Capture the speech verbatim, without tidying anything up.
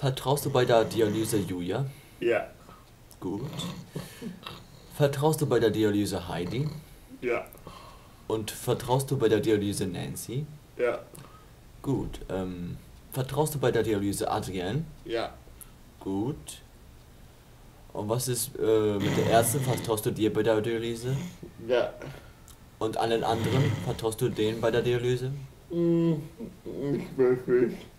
Vertraust du bei der Dialyse Julia? Ja. Gut. Vertraust du bei der Dialyse Heidi? Ja. Und vertraust du bei der Dialyse Nancy? Ja. Gut. Ähm, vertraust du bei der Dialyse Adrienne? Ja. Gut. Und was ist äh, mit der Ärztin? Vertraust du dir bei der Dialyse? Ja. Und allen anderen? Vertraust du denen bei der Dialyse? Hm, nicht wirklich.